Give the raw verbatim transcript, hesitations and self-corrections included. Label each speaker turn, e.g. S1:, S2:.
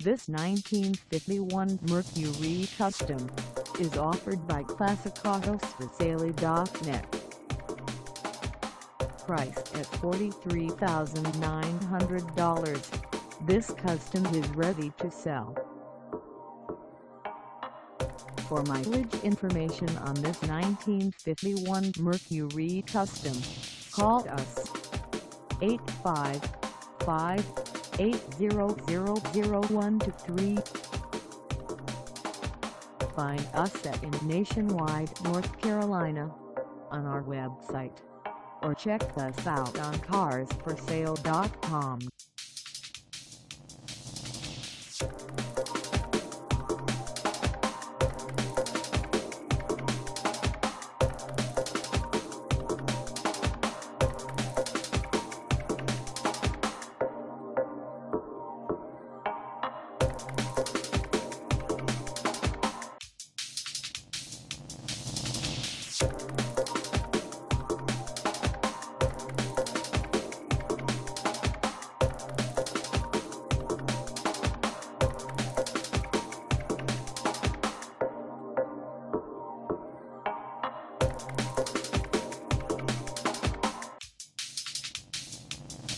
S1: This nineteen fifty-one Mercury Custom is offered by Classic Autos For Sale dot net. Priced at forty-three thousand nine hundred dollars, this Custom is ready to sell. For mileage information on this nineteen fifty-one Mercury Custom, call us eight five five, eight zero zero zero one two three. Find us at in Nationwide, North Carolina on our website, or check us out on Cars For Sale dot com.